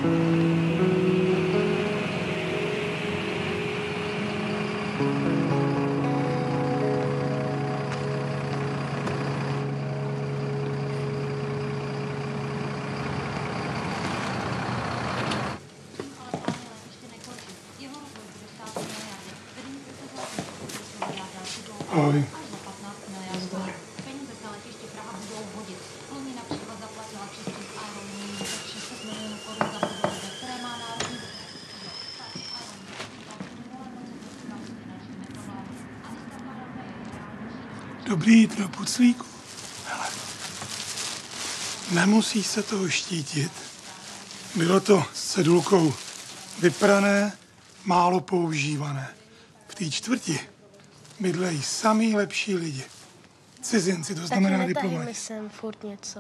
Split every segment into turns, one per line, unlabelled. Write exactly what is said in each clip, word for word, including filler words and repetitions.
Ahoj. Dobrý jitro, puclíku. Hele, nemusí se toho štítit. Bylo to s cedulkou vyprané, málo používané. V té čtvrti bydlejí samý lepší lidi. Cizinci, to znamená diplomati.
Taky sem furt něco.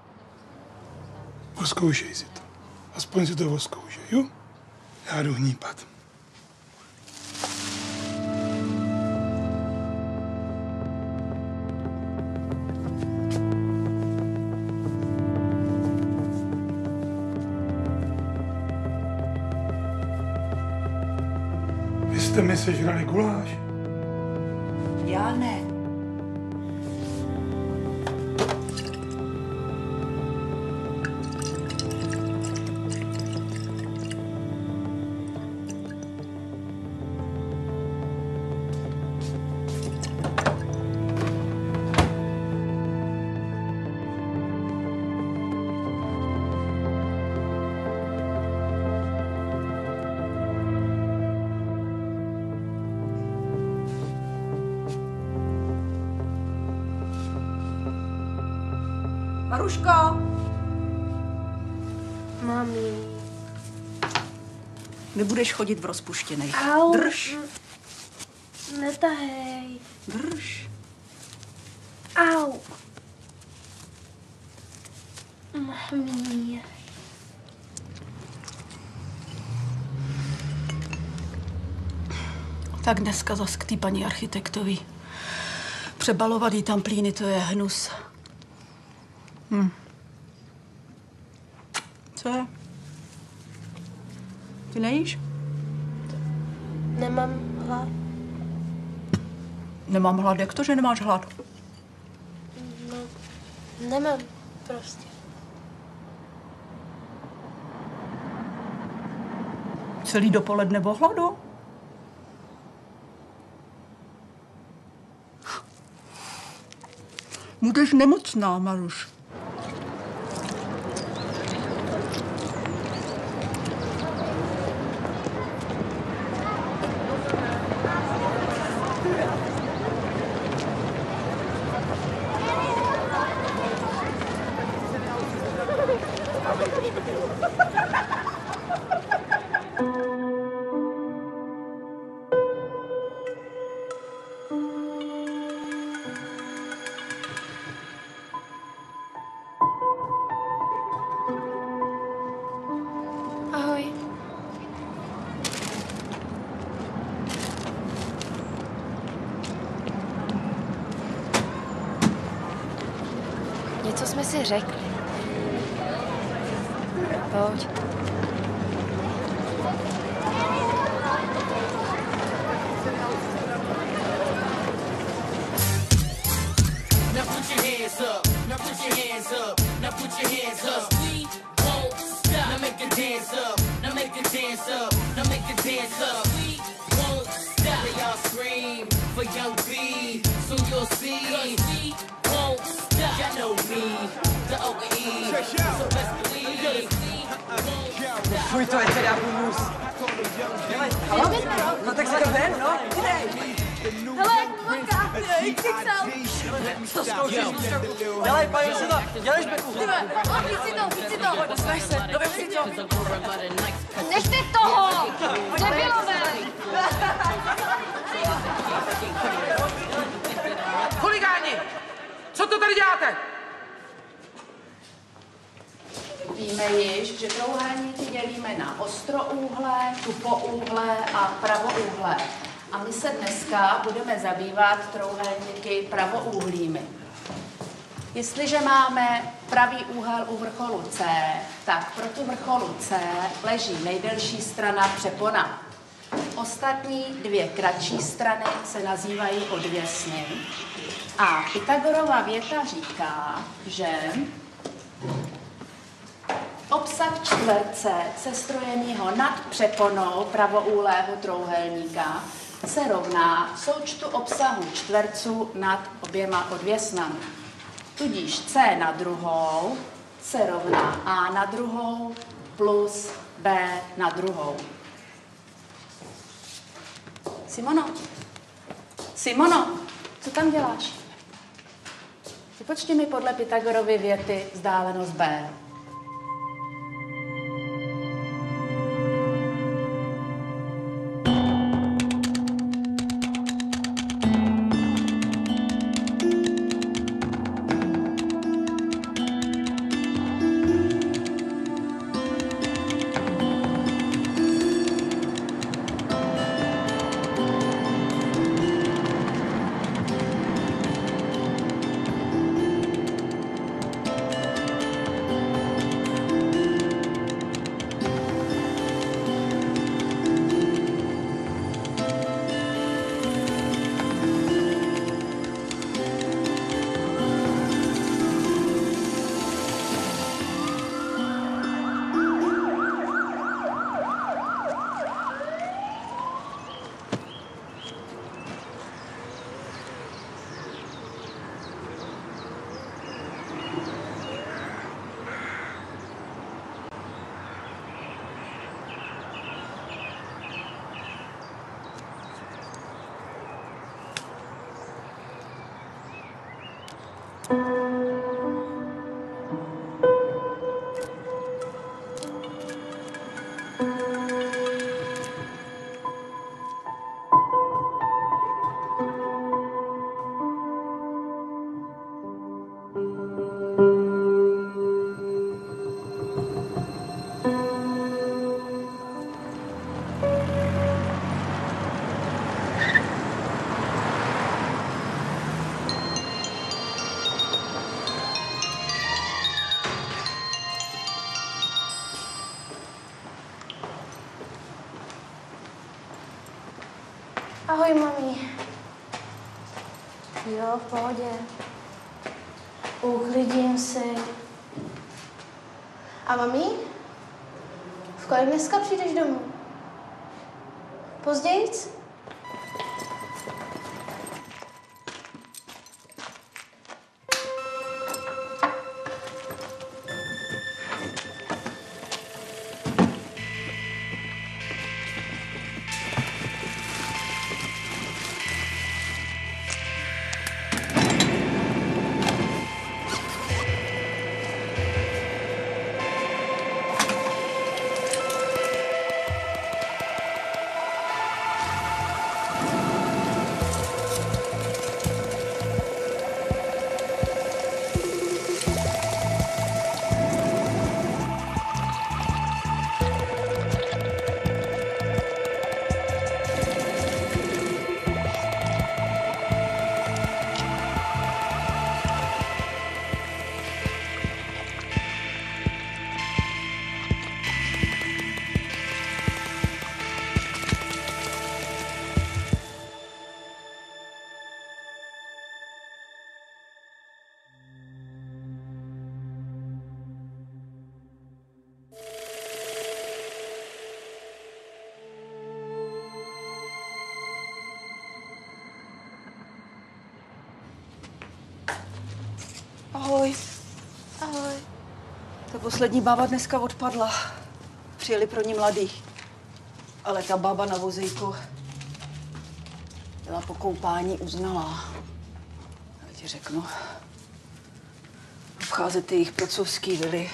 Oskoušej si to. Aspoň si to oskoušej, jo? Já jdu hnípat. Vy jste mi sežrali guláš?
Já ne.
Maruško!
Mami.
Nebudeš chodit v rozpuštěnej.
Au.
Drž.
Netahej.
Drž.
Au. Mami.
Tak dneska zas k té paní architektovi. Přebalovat jí tam plíny, to je hnus. Hm. Co je? Ty nejíš?
Nemám hlad.
Nemám hlad. Jak to, že nemáš hlad?
No, nemám prostě.
Celý dopoledne o hladu? Budeš nemocná, Maruš.
Ahoj. Něco jsme si řekli. Pojď.
Now put your hands up, now put your hands up, now put your hands up. We won't stop. Now make a dance up, now make a dance up, now make a dance up. We won't stop. They all scream for Young B, so you'll see. We won't stop. Y'all know me, the O E, so best believe.
Fuj, to je teda humus. Halo? No tak se ven, no, jdej.
Hele, maká, jak ty chcel.
To zkoušíš, Mustaku. Dělej, paní si to, dělej špeku.
Tyve, chyť si to, chyť si to.
Dostaň se, dovím si to.
Nechte toho, debilové.
Chuligáni, co to tady děláte?
Víme již, že trouhelníky dělíme na ostroúhlé, tupouhlé a pravouhlé. A my se dneska budeme zabývat trouhelníky pravoúhlými. Jestliže máme pravý úhel u vrcholu C, tak proti vrcholu C leží nejdelší strana přepona. Ostatní dvě kratší strany se nazývají odvěsny. A Pythagorova věta říká, že obsah čtverce sestrojeného nad přeponou pravoúhlého trouhelníka se rovná součtu obsahu čtverců nad oběma odvěsnami. Tudíž C na druhou se rovná A na druhou plus B na druhou. Simono, Simono, co tam děláš? Vypočti mi podle Pythagorovy věty vzdálenost B.
Ahoj, mami. Jo, v pohodě. Uklidím si. A mami? V kolik dneska přijdeš domů? Pozdějc?
Ahoj.
Ahoj.
Ta poslední bába dneska odpadla. Přijeli pro ní mladý. Ale ta bába na vozejku byla po koupání uznalá. Já ti řeknu. Obcházet ty jejich procovský vily.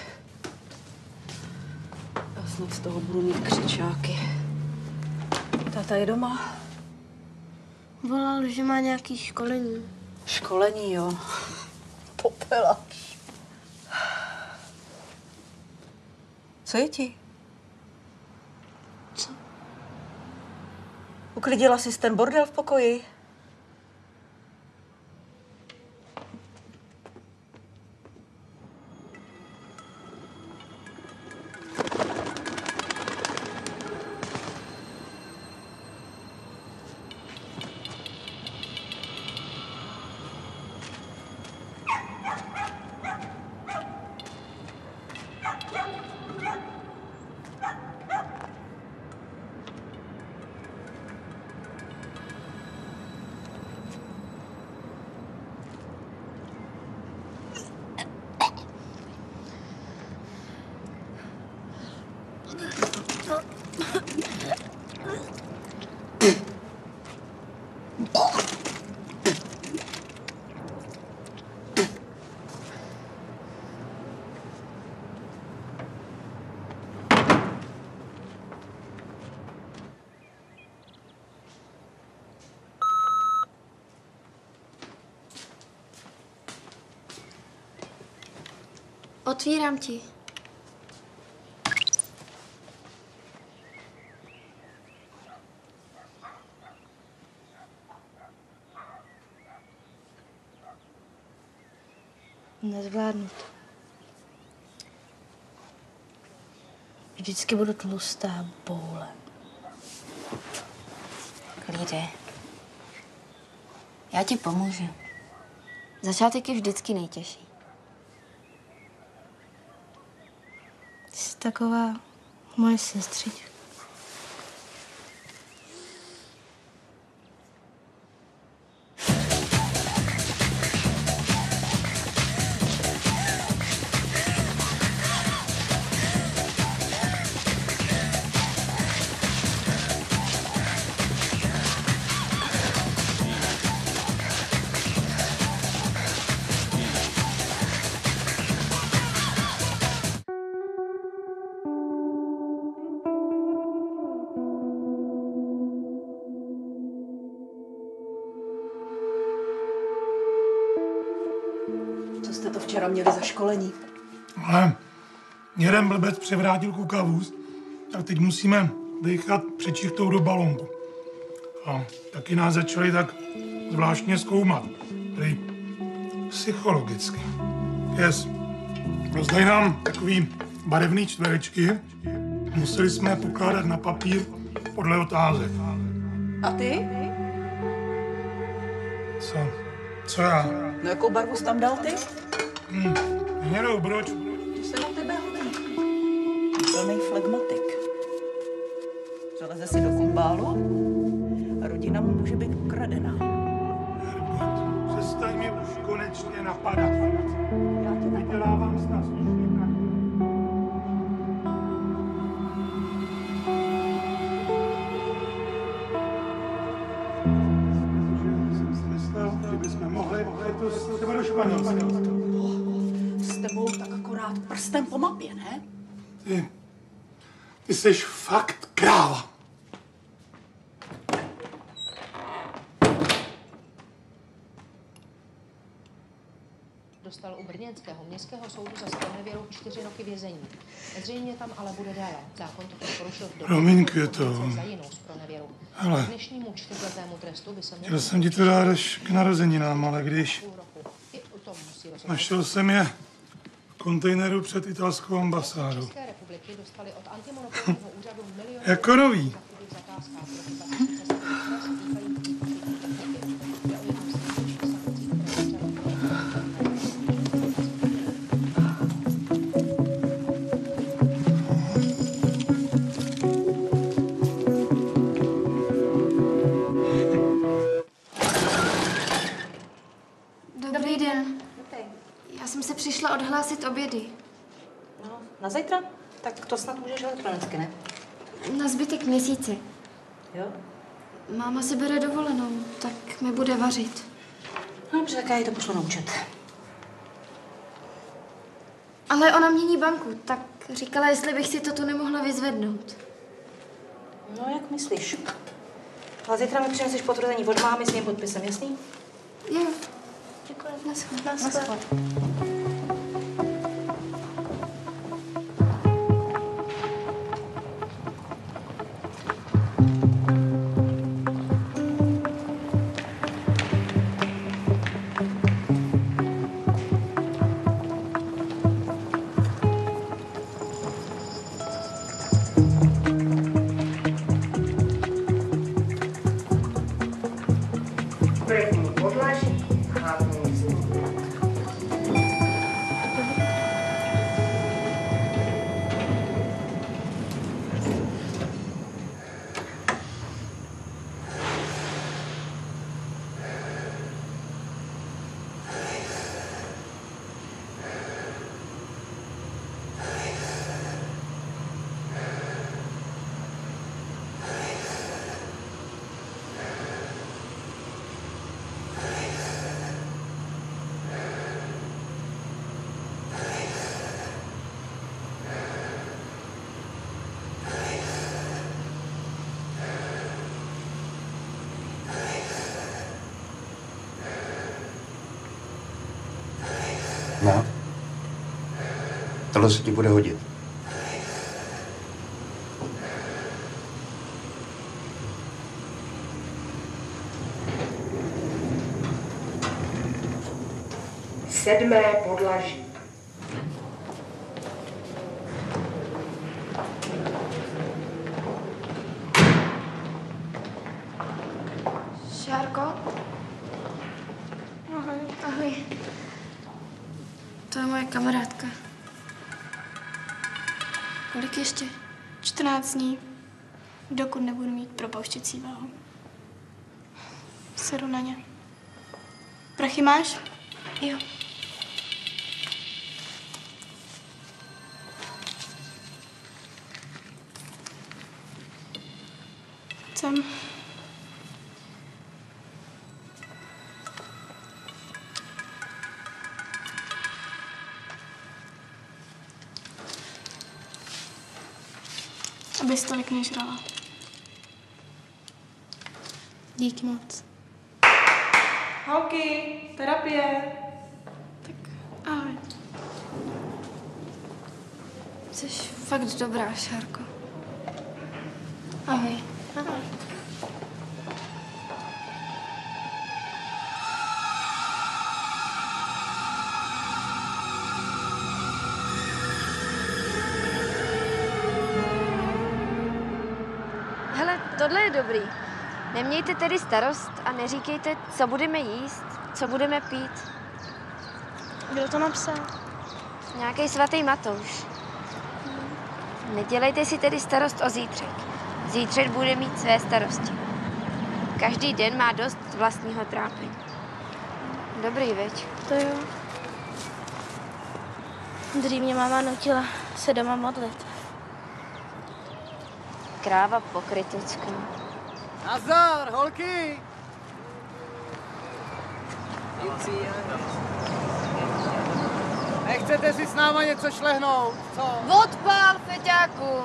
Já snad z toho budu mít křičáky. Táta je doma?
Volal, že má nějaký školení.
Školení, jo. Popela. Co je ti?
Co?
Uklidila jsi ten bordel v pokoji?
Otvírám ti. Nezvládnu to. Vždycky budu tlustá boule.
Klíře, já ti pomůžu.
Začátek je vždycky nejtěžší. Ty jsi taková moje sestřička.
Co jste to včera měli za školení?
Ale jeden blbec převrátil kukavůz, tak teď musíme dýchat před čichtou do balónku. A taky nás začali tak zvláštně zkoumat. Tedy psychologicky. Yes. Rozdají nám takový barevný čtverečky. Museli jsme pokládat na papír podle otázek.
A ty?
Co? Co já?
No jakou barvu jsi tam dal ty?
Hm, hnědou, proč?
To se na tebe hodí. Plnej flegmatik. Zaleze si do kumbálu a rodina mu může být ukradená.
Herbert, přestaň mě už konečně napadat. Já tě vydělávám snad slušný prach. Jsem si myslel, že bychom mohli letos třeba do Španělska.
S tebou tak akorát prstem po mapě, ne?
Ty, ty jsi fakt kráva.
Dostal u brněnského městského soudu za zpronevěru čtyři roky vězení. Zřejmě tam ale bude déle. Zákon to porušil v době
Promiň, Květo.
za jinou zpronevěru.
Hele,
Dnešnímu čtyřletému trestu by se měl...
chtěl jsem ti to dát až k narozeninám, ale když
půl roku. I o tom musí rozhodnout.
našel jsem je v kontejneru před italskou ambasádou.
České republiky dostali od antimonopolního úřadu miliony...
Jako nový.
Dobrý den. Já jsem se přišla odhlásit obědy.
No, na zítra? Tak to snad můžeš elektronicky, ne?
Na zbytek měsíce.
Jo?
Máma si bere dovolenou, tak mi bude vařit.
No dobře, tak já jí to pošlu na účet.
Ale ona mění banku, tak říkala, jestli bych si to tu nemohla vyzvednout.
No, jak myslíš? Ale zítra mi přineseš potvrzení od mámy s mým podpisem, jasný?
Jo. Děkuji. Naschle.
Naschle.
Tohle se ti bude hodit.
Sedmé podlaží.
Šárko? Ahoj. Ahoj. To je moje kamarádka. Kolik ještě?
čtrnáct dní, dokud nebudu mít propouštěcí váhu. Sedu na ně. Prachy máš?
Jo.
Jsem. Abys tolik nežrala. Díky moc.
Holky, terapie.
Tak ahoj.
Jsi fakt dobrá, Šárko. Ahoj.
Ahoj.
Hele, tohle je dobrý. Nemějte tedy starost a neříkejte, co budeme jíst, co budeme pít.
Kdo to napsal?
Nějaký svatý Matouš. Nedělejte si tedy starost o zítřek. Zítřek bude mít své starosti. Každý den má dost vlastního trápení. Dobrý, veď?
To jo. Dřív mě máma nutila se doma modlit.
Kráva pokrytecká.
Nazdar, holky! Nechcete si s náma něco šlehnout, co?
Odpál, feťáku!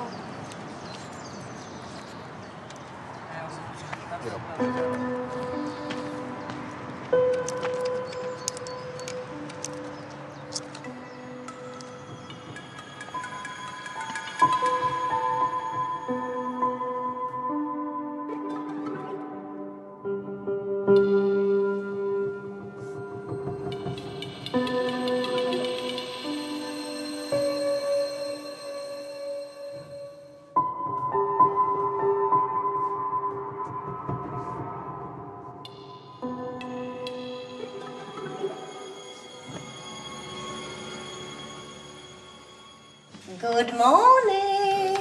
Good morning.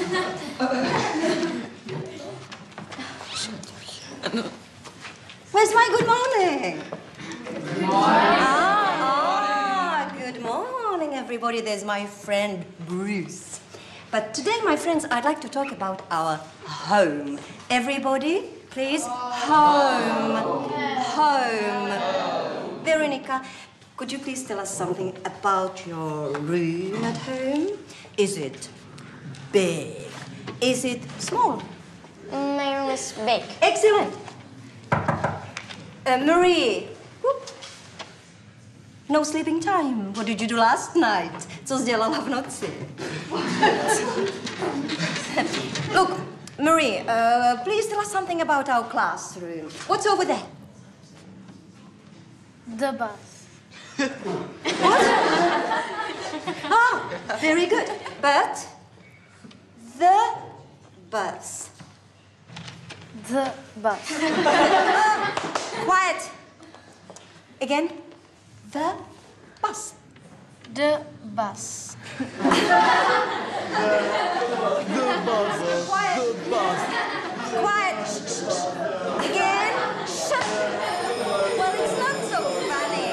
Where's my good morning? Good morning. Ah, ah, good morning, everybody. There's my friend Bruce. But today, my friends, I'd like to talk about our home. Everybody, please. Home. Home. Veronica, could you please tell us something about your room at home? Is it big? Is it small?
My room is big.
Excellent. Uh, Marie. Whoop. No sleeping time. What did you do last night? Co jsi dělala v noci? Look, Marie, uh, please tell us something about our classroom. What's over there?
The bus.
What? Ah, very good. But the bus.
The bus.
Quiet. Again. The bus.
The bus.
The bus.
Quiet.
The bus.
Quiet. Shh, shh, shh. Again. Shut. Well, it's not so funny.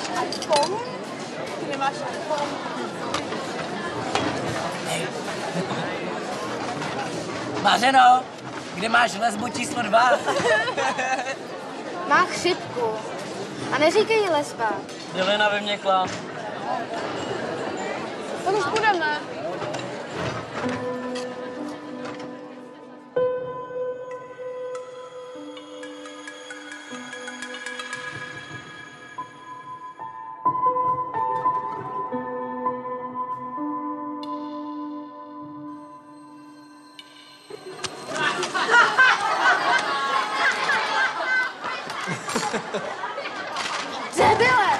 nemáš iPhone? Ty nemáš iPhone?
Mařeno, kde máš lesbu číslo dva?
Má chřipku. A neříkej jí lesba.
Jelena vyměkla.
Tak už budeme.
Debile!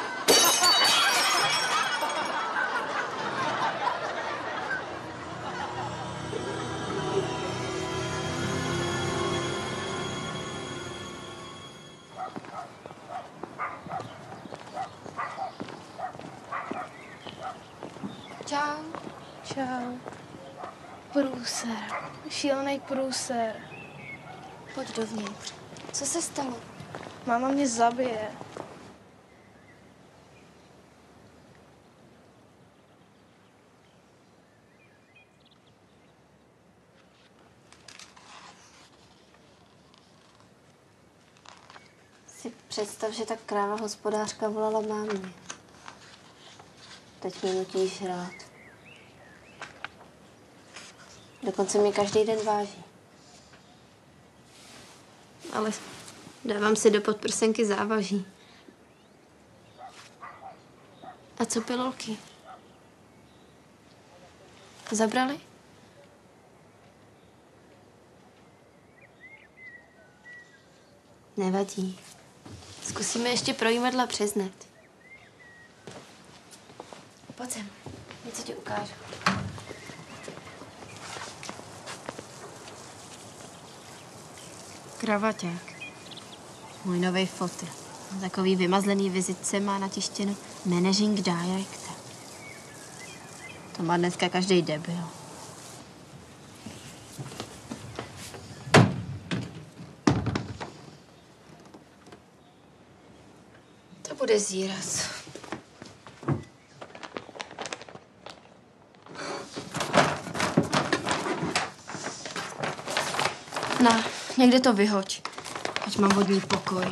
Čau. Čau. Průser. Šílený průser.
Pojď dovnitř. Co se stalo?
Máma mě zabije.
Si představ, že ta kráva hospodářka volala mámě. Teď mě nutí žrát. Dokonce mě každý den váží. Ale dávám si do podprsenky závaží. A co pilulky? Zabrali? Nevadí. Zkusíme ještě projímadla přes net. Pojď sem, něco ti ukážu. Kravaťák. Můj nový fotr. Takový vymazlený vizitce má natištěno Managing Director. To má dneska každý debil. To bude zíraz. Na, někde to vyhoď, ať mám vodní pokoj.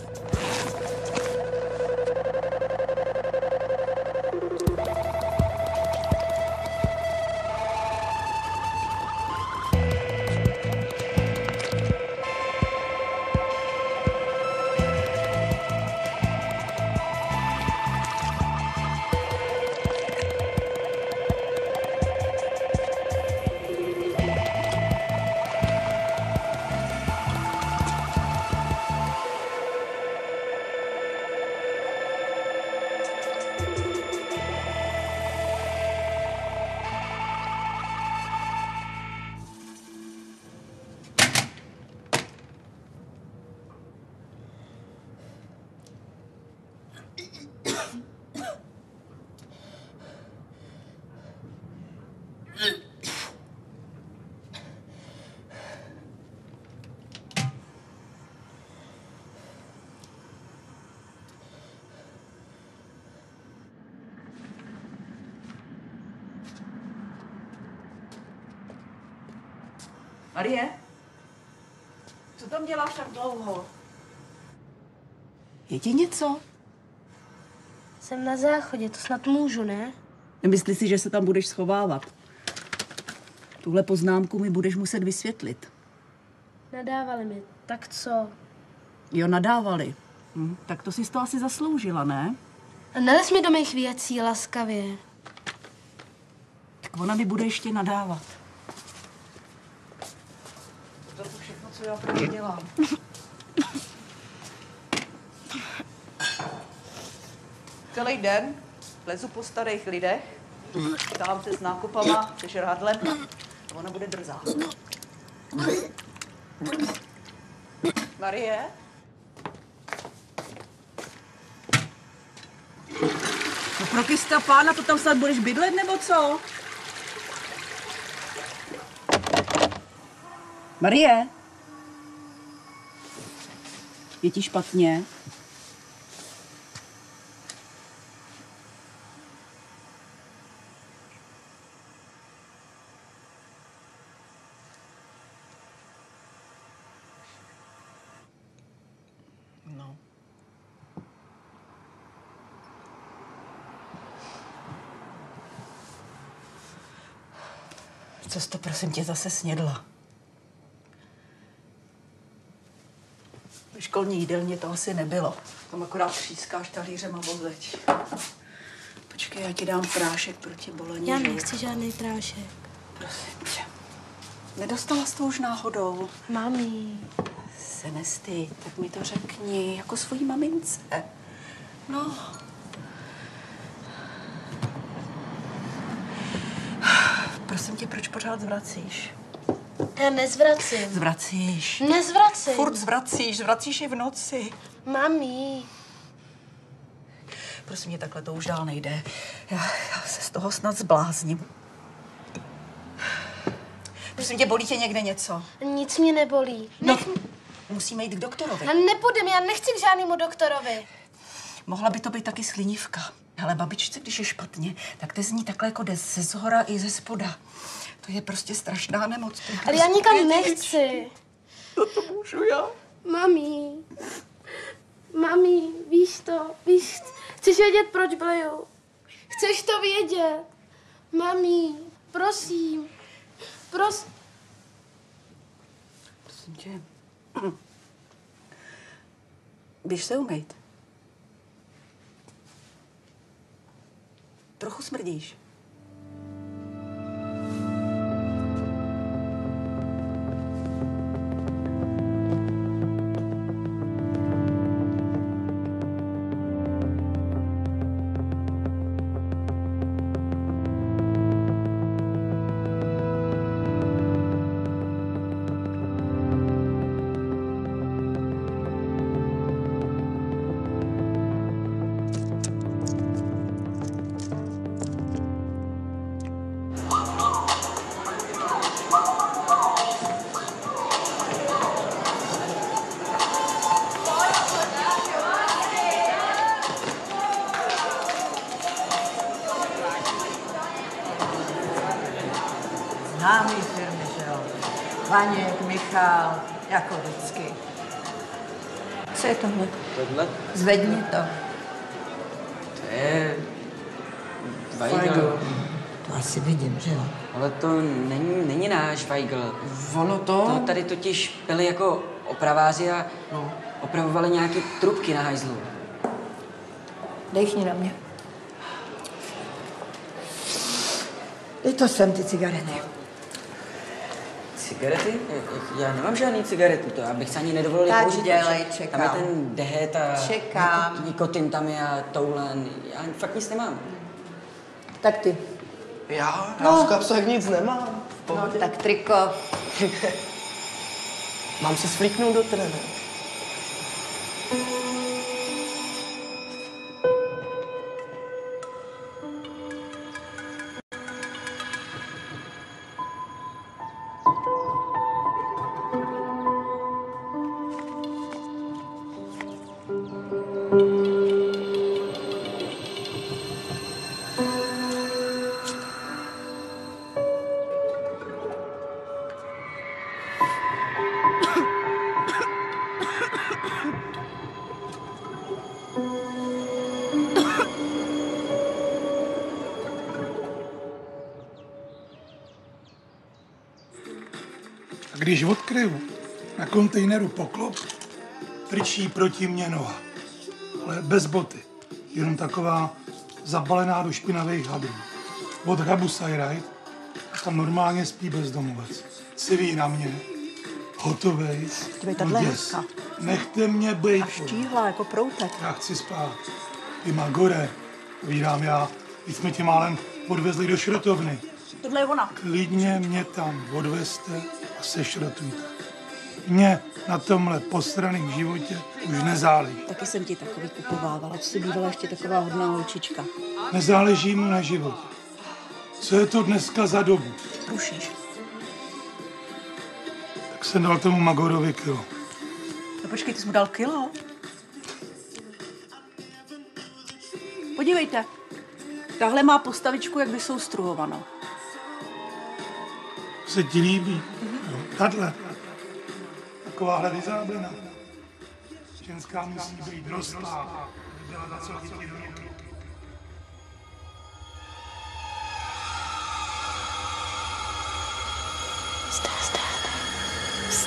Marie? Co tam děláš tak dlouho? Je ti něco?
Jsem na záchodě, to snad můžu, ne?
Nemyslíš si, že se tam budeš schovávat? Tuhle poznámku mi budeš muset vysvětlit.
Nadávali mi, tak co?
Jo, nadávali. Hm, tak to jsi to asi zasloužila, ne?
A nelez mi do mých věcí laskavě.
Tak ona mi bude ještě nadávat. To je všechno, co já pro ně dělám. Celý den lezu po starých lidech, stávám se s nákupama, se žrádlem a ona bude drzá. Marie? No pro Krista pána, to tam snad budeš bydlet, nebo co? Marie? Je ti špatně? Co jsi to, prosím tě, zase snědla? Ve školní jídelně to asi nebylo. Tam akorát třískáš talířem a vozeď. Počkej, já ti dám prášek proti bolení.
Já nechci žádný prášek.
Prosím tě. Nedostala jsi to už náhodou?
Mami.
Se nestyď, tak mi to řekni, jako svojí mamince. No. Prosím tě, proč pořád zvracíš?
Já nezvracím.
Zvracíš.
Nezvracím.
Furt zvracíš, zvracíš i v noci.
Mami.
Prosím tě, takhle to už dál nejde. Já, já se z toho snad zblázním. Prosím tě, bolí tě někde něco?
Nic mě nebolí.
No, Nech... musíme jít k doktorovi.
Já nepůjdem, já nechci k žádnému doktorovi.
Mohla by to být taky slinivka. Ale babičce, když je špatně, tak to z ní takhle jako jde ze zhora i ze spoda. To je prostě strašná nemoc.
Ale já nikam nechci.
No to můžu já.
Mami. Mami, víš to, víš, chceš vědět, proč bleju? Chceš to vědět? Mami, prosím. Pros...
Prosím tě. Běž se umýt. Trochu smrdíš.
Známý firmy, že jo? Vaněk, Michal, jako vždycky. Co je tohle?
Tohle?
Zvedni to.
To je... Weigl.
Weigl. To asi vidím, že jo?
Ale to není, není náš Weigl.
Ono to?
To tady totiž byli jako opraváři a no. opravovali nějaké trubky na hajzlu.
Dejchni na mě. Dej to sem, ty cigarety.
Cigarety? Já nemám žádný cigarety, to já bych se ani nedovolil
Tak
použít.
dělej, čekám.
Tam je ten dehet a
Čekám.
nikotin tam je a toulen. Já fakt nic nemám.
Tak ty.
Já? Já
No.
v kapsách nic nemám.
No, tak triko.
Mám se svlíknout do trenéru.
Když odkryju na kontejneru poklop, frčí proti mně noha. Ale bez boty. Jenom taková zabalená do špinavých hadrů. Od hrabu Sajrajt a tam normálně spí bezdomovec. Civí na mě. Hotovej.
Dívej, tahle
děs.
hezká.
Nechte mě bejt.
A štíhla jako proutek.
Já chci spát. Ty Magore, vídám já. Teď jsme tě málem odvezli do šrotovny.
Tohle je ona.
Klidně mě tam odvezte a sešrotujte. Mně na tomhle posraném životě už nezáleží.
Taky jsem ti takový kupovávala. To jsi bývala ještě taková hodná holčička.
Nezáleží mu na životě. Co je to dneska za dobu?
Rušíš.
Tak jsem dal tomu Magorovi kilo.
No počkej, ty jsi mu dal kilo? Podívejte. Tahle má postavičku, jak vysoustruhovanou.
Se ti líbí? Mm-hmm. Tahle. Takováhle vyzáblena. Ženská musí být rostlá. Byla na co chytit do ruky.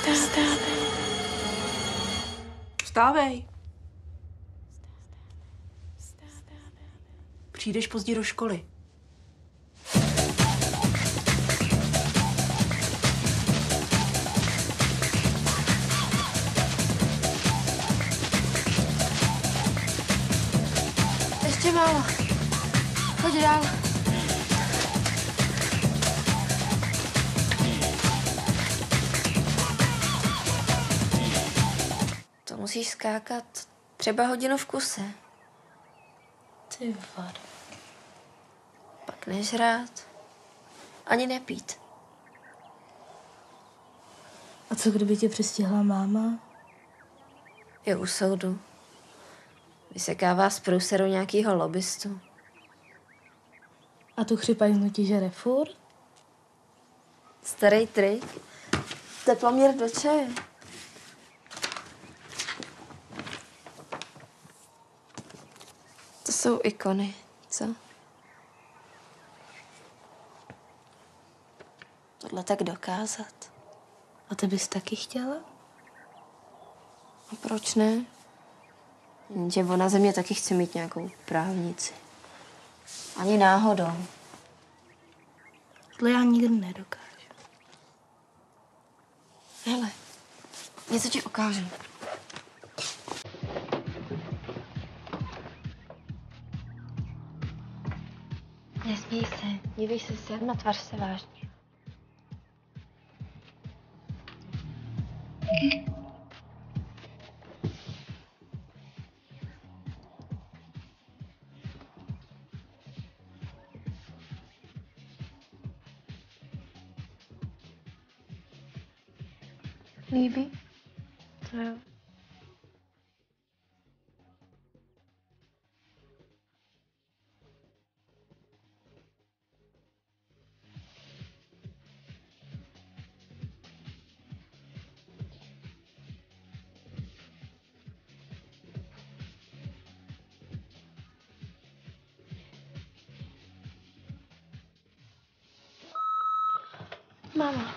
Vstávej.
Vstávej. Přijdeš pozdě do školy.
Ještě málo. Pojď dál. To musíš skákat třeba hodinu v kuse. Ty vado. Pak nežrát. Ani nepít.
A co kdyby tě přistihla máma?
Je u soudu. Vysekává z průseru nějakýho lobbystu.
A tu chřipajznu ti žere furt?
Starý trik. Teploměr do čaje. To jsou ikony, co? Tohle tak dokázat.
A ty bys taky chtěla?
A proč ne? Jenže ona ze mě taky chce mít nějakou právnici. Ani náhodou.
Tohle já nikdy nedokážu.
Hele, něco ti ukážu. Nesmíj se, dívej se sem a tvař se vážně. Líbí? To jo. Mama.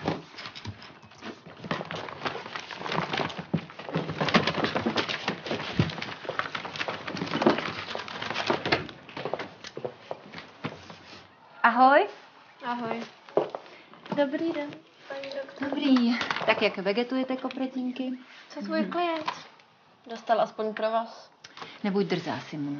Ahoj.
Ahoj.
Dobrý den, paní doktor.
Dobrý. Tak jak vegetujete, kopretínky?
Co tvůj
Mhm.
klient?
Dostal aspoň pro vás.
Nebuď drzá, Simona.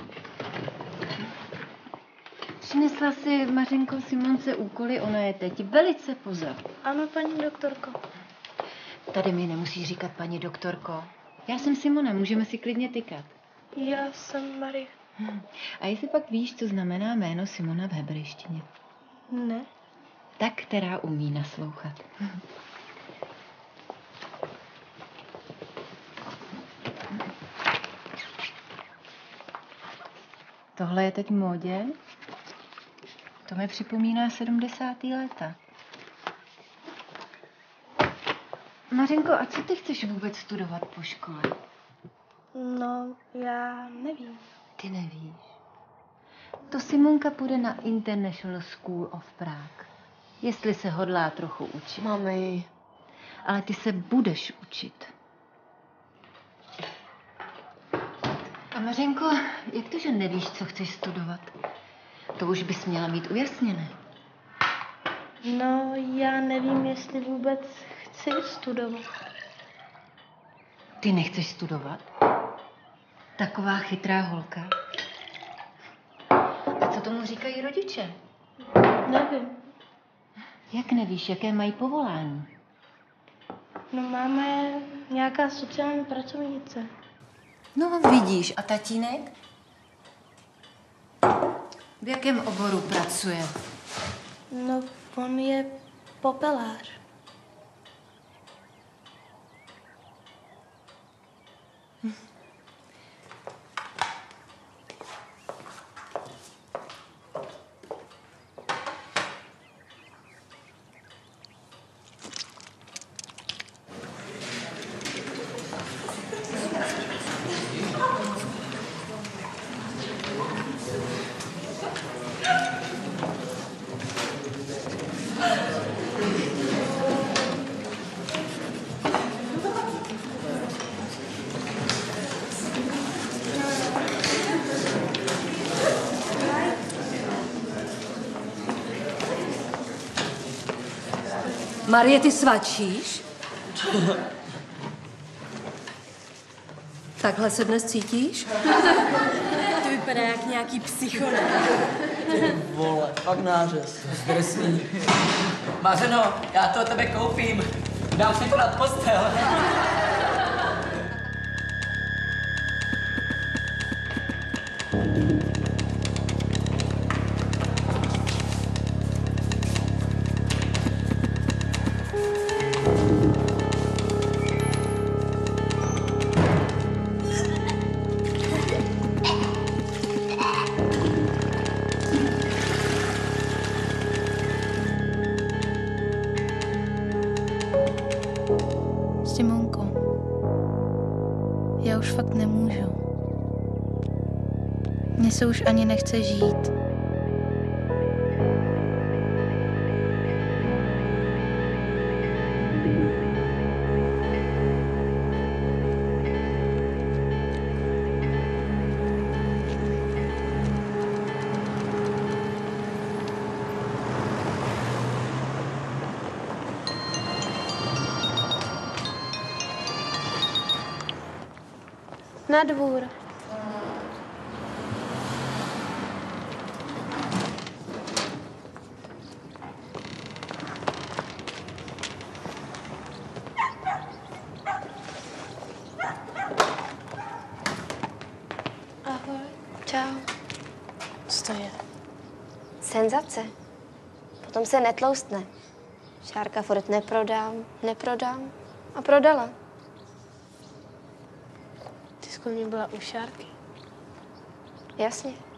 Přinesla si Mařenko Simonce úkoly, ona je teď velice pozor.
Ano, paní doktorko.
Tady mi nemusí říkat paní doktorko. Já jsem Simona, můžeme si klidně tykat.
Já jsem Marie.
A jestli pak víš, co znamená jméno Simona v hebrejštině?
Ne.
Ta, která umí naslouchat. Tohle je teď v módě. To mi připomíná sedmdesátá léta. Mařenko, a co ty chceš vůbec studovat po škole?
No, já nevím.
Ty nevíš. To Simonka půjde na International School of Prague. Jestli se hodlá trochu učit.
Mami.
Ale ty se budeš učit. A Mařenko, jak to, že nevíš, co chceš studovat? To už bys měla mít ujasněné.
No, já nevím, jestli vůbec chci studovat.
Ty nechceš studovat? Taková chytrá holka. A co tomu říkají rodiče?
Nevím.
Jak nevíš, jaké mají povolání?
No, máma je nějaká sociální pracovnice.
No, vidíš. A tatínek? V jakém oboru pracuje?
No, on je popelář.
Marie, ty svačíš? Takhle se dnes cítíš?
To vypadá jak nějaký psychoné.
Ty vole, fakt nářez. Zdrsný. Mařeno, já to od tebe koupím. Dám si to nad postel.
Simonko, já už fakt nemůžu. Mně se už ani nechce žít.
Na dvůr. Ahoj. Čau.
Co to je?
Senzace. Potom se netloustne. Šárka furt neprodám, neprodám a prodala.
Ty jsi mě byla u Šárky?
Jasně.